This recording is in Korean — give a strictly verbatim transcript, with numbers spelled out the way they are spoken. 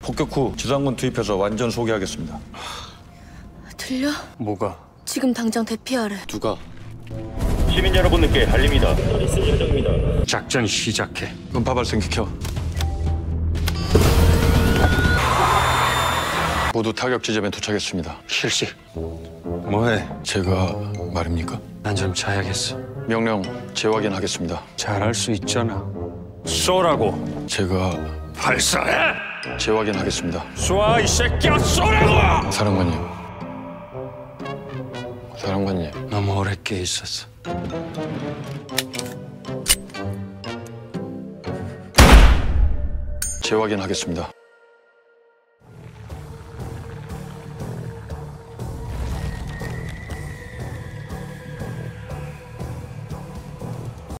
폭격 후 지상군 투입해서 완전 소개하겠습니다. 들려? 뭐가? 지금 당장 대피하래. 누가? 시민 여러분께 알립니다. 다리스 예정입니다. 작전 시작해. 음파 발생 켜. 모두 타격 지점에 도착했습니다. 실시. 뭐해? 제가 말입니까? 난 좀 자야겠어. 명령 재확인하겠습니다. 잘할 수 있잖아. 쏘라고. 제가 발사해. 재확인하겠습니다. 쏴, 이 새끼야, 쏘라고. 사령관님. 사령관님. 너무 오래 깨 있었어. 재확인하겠습니다.